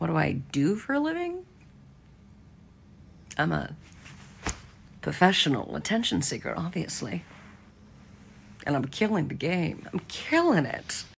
What do I do for a living? I'm a professional attention seeker, obviously. And I'm killing the game. I'm killing it.